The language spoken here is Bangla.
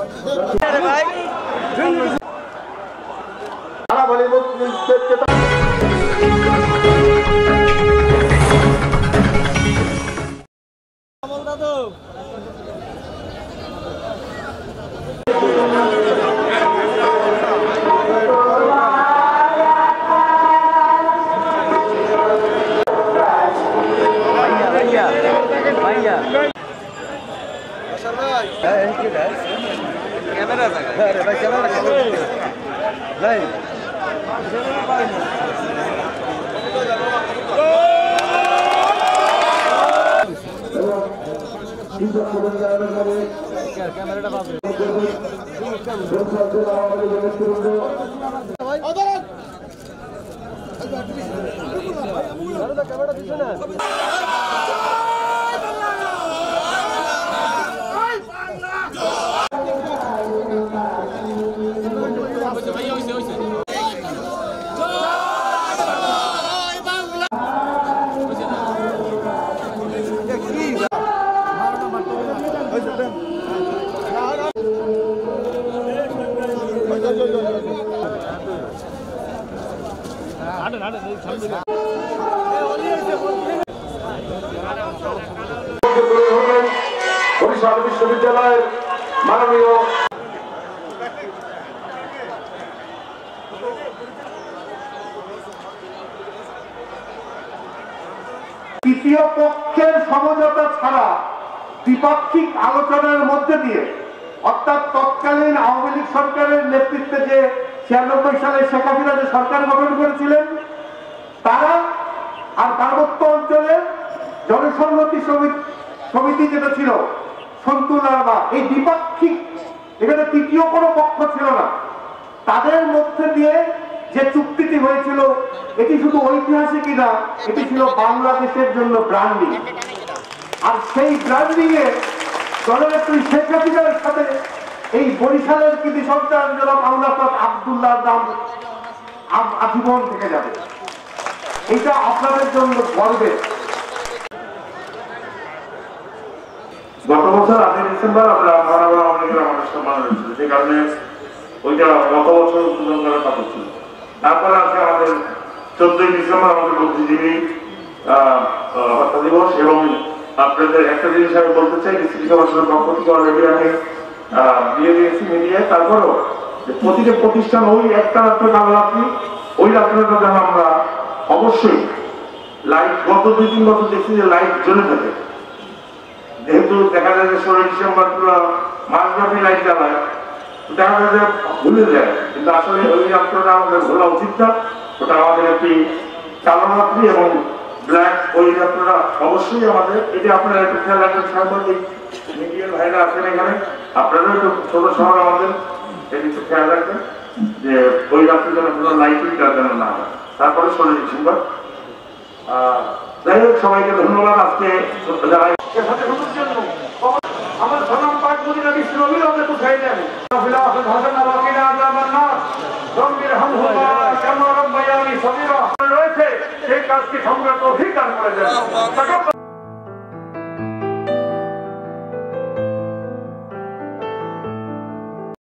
বরিশাল বিশ্ববিদ্যালয়ের মাননীয় তৃতীয় পক্ষের সমঝোতা ছাড়া দ্বিপাক্ষিক আলোচনার মধ্যে দিয়ে অর্থাৎ তৎকালীন আওয়ামী লীগ সরকারের নেতৃত্বে যে 96 সালে শেখ হাসিনা যে সরকার গঠন করেছিলেন তারা আর পার্বত্য অঞ্চলের জনসংহতি সমিতি যেটা ছিল সন্তুলারবা এই দ্বিপাক্ষিক এখানে তৃতীয় কোনো পক্ষ ছিল না তাদের মধ্যে দিয়ে যে চুক্তিটি হয়েছিল এটি শুধু ঐতিহাসিকই না এটি ছিল বাংলাদেশের জন্য ব্র্যান্ডিং আর সেই ব্র্যান্ডিং এ জননেত্রী শেখ হাসিনার সাথে এই বরিশালের কৃতি সন্তান জনাব আব্দুল্লাহর নাম আজীবন থেকে যাবে এটা আপনাদের জন্য গর্বের। গত বছর 8 ডিসেম্বর আমরা আমাদের সম্মান হয়েছিল যে কারণে ওইটা গত বছর উদ্বোধন করার কথা ছিল। তারপরে আজকে আমাদের 14 ডিসেম্বর আমাদের বুদ্ধিজীবী হত্যা দিবস এবং আপনাদের একটা জিনিস আমি বলতে চাই সিটি কমিশনের পক্ষ থেকে অলরেডি আমি দিয়ে দিয়েছি মিডিয়ায়। তারপরেও প্রতিটা প্রতিষ্ঠান ওই একটা রাত্রে কাল রাত্রি ওই রাত্রেটা যেন আমরা অবশ্যই লাইট গত 2-3 বছর দেখছি যে লাইট জ্বলে থাকে যেহেতু দেখা যায় যে 16 ডিসেম্বর পুরো মাসব্যাপী লাইট জ্বালায় দেখা যায় যে ভুলে যায় কিন্তু আসলে ওই রাত্রটা আমাদের ভোলা উচিত না ওটা আমাদের একটি কালো রাত্রি এবং ব্ল্যাক ওই রাত্রটা অবশ্যই আমাদের এটা আপনারা একটু খেয়াল রাখবেন সাংবাদিক মিডিয়ার ভাইরা আছেন এখানে আপনারাও একটু ছোট শহর আমাদের একটু খেয়াল রাখবেন যে ওই রাত্রে যেন কোনো লাইটিংটা যেন না হয়। তারপরে 16 ডিসেম্বর যাই হোক সবাইকে ধন্যবাদ আজকে যারা আমার ধর্ম পাঠ করি না বিশ্ব অবিলম্বে কোথায় দেন রয়েছে সেই কাজকে সম্রাট অধিকার করে দেন।